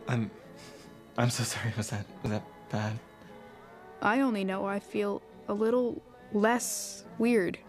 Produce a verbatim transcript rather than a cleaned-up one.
I'm... I'm so sorry. Was that... was that bad? I only know I feel a little less weird